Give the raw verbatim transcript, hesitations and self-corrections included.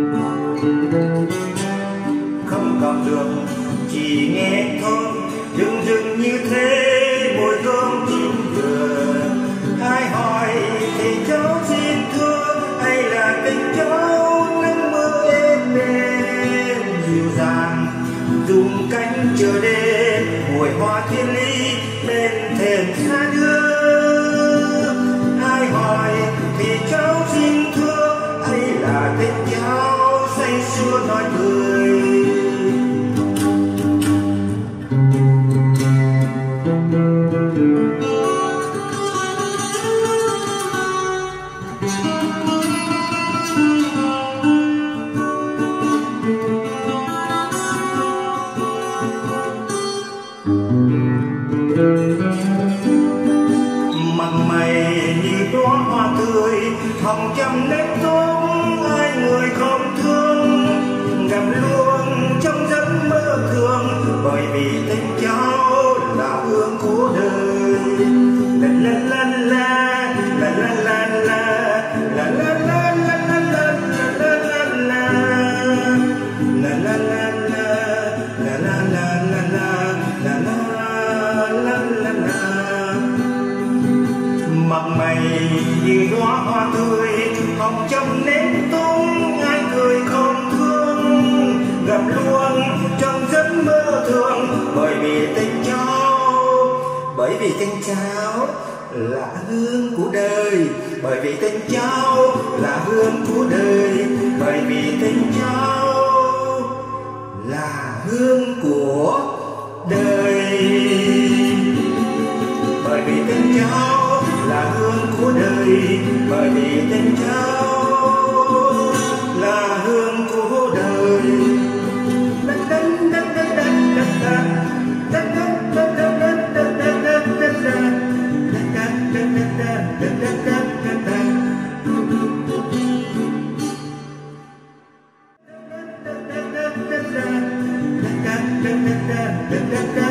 Không cầm được chỉ nghe thôi, rừng rừng như thế mùi thơm chín vừa. Ai hỏi thì cháu xin thưa, hay là tình cháu nắng mưa êm đềm dịu dàng dùng cánh chờ đêm mùi hoa thiên lý bên thềm xa đưa. Ai hỏi thì cháu xin thưa, hay là tình cháu say sưa nói cười. Mặt mày như đóa hoa tươi hồng trăm nếp tốn, ai người không thương gặp luôn trong giấc mơ thường, bởi vì tình cháu là hương của đời. La la la la la la la la la la la la la la la la la la mặt mày như đóa hoa tươi hồng trong nếp tung, ai cười không thương gặp luôn trong giấc mơ thường, bởi vì tình cháu bởi vì tình cháu là hương của đời, bởi vì tình cháu là hương của đời, bởi vì tình cháu là hương của đời, bởi vì tình cháu là hương của đời, bởi vì tình cháu là hương của đời. Da da da da da da da da da da da da da da da da da da da